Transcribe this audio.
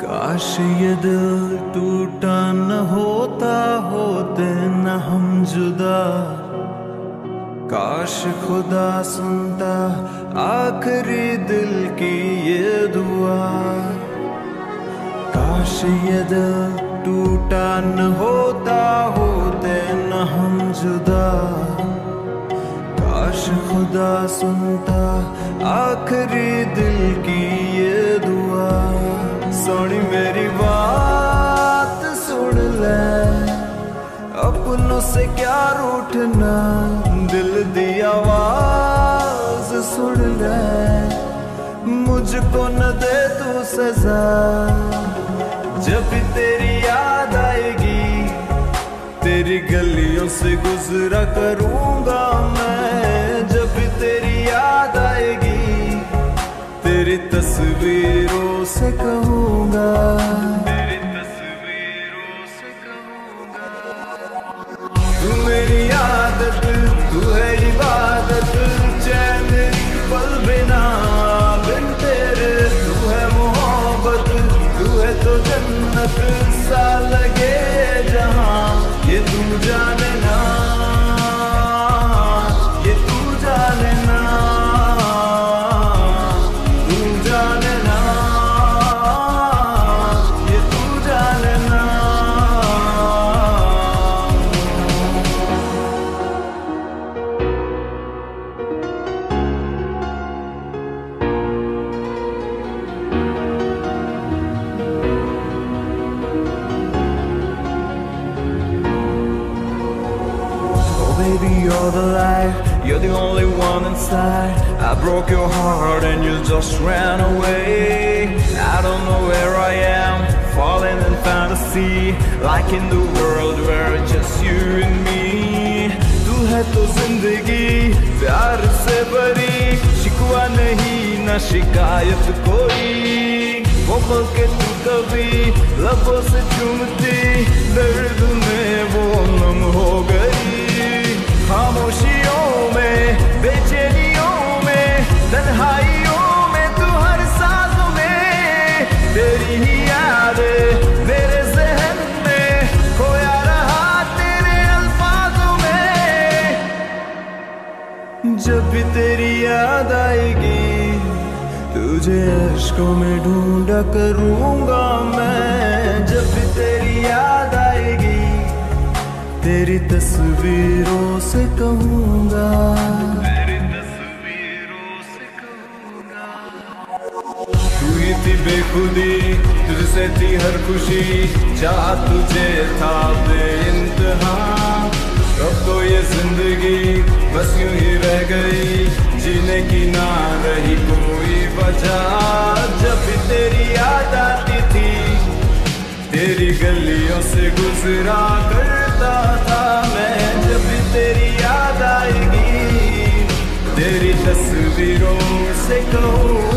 काश ये दिल टूटा न होता, होते न हम जुदा। काश खुदा सुनता आखिरी दिल की ये दुआ। काश ये दिल टूटा न होता, होते न हम जुदा। काश खुदा सुनता आखिरी दिल की ये दुआ। सोनी मेरी बात सुन ले, अपनों से क्या रूठना, दिल दी आवाज सुन ले। मुझको न दे तू सजा, जब भी तेरी याद आएगी, तेरी गलियों से गुजरा करूंगा मैं। जब भी तेरी याद आएगी, तेरी तस्वीरों से कहूंगा, तेरी तस्वीरों से कहूंगा। तू मेरी आदत, तू है इबादत, चैन पल बिना बिन तेरे। तू है मोहब्बत, तू है तो जन्नत सा लगे जहां। ये तू जाने ना, ये तू जाने ना, तू जाने ना, ये तू जाने ना। Baby, you're the light, you're the only one inside. I broke your heart and you just ran away. I don't know where I am, falling in fantasy, like in the world where it's just you and me. तू है तो जिंदगी प्यार से भरी, शिकवा नहीं न शिकायत कोई। वो पल के तू कभी लबों से चूमती, दर्द में वो नम हो गई। खामोशियों में, बेचैनियों में, तन्हाइयों में, तू हर सांसों में। तेरी ही याद मेरे ज़हन में, खोया रहा तेरे अल्फाजों में। जब भी तेरी याद आएगी, तुझे अश्कों में ढूंढा करूंगा मैं। जब भी तेरी याद आएगी, तेरी तस्वीरों से कहूंगा, तेरी तस्वीरों से कहूंगा। तू ही थी बेखुदी, तुझसे थी हर खुशी, चाह तुझे था बेइंतहा। अब तो ये जिंदगी बस यूं ही रह गई, जीने की ना रही कोई वजह। जब भी तेरी याद आती थी, तेरी गलियों से गुजरा करता था मैं। जब भी तेरी याद आएगी, तेरी तस्वीरों से कहूँ।